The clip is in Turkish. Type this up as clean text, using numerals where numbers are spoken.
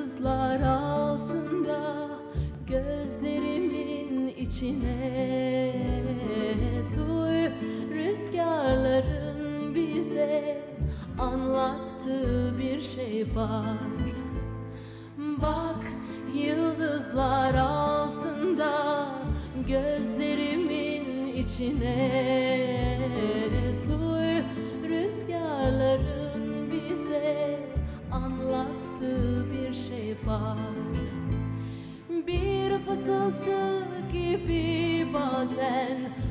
Yıldızlar altında gözlerimin içine duy, rüzgarların bize anlattığı bir şey var. Bak, yıldızlar altında gözlerimin içine duy, rüzgarların bize anlattığı bir şey var. Bir fısıltı gibi bazen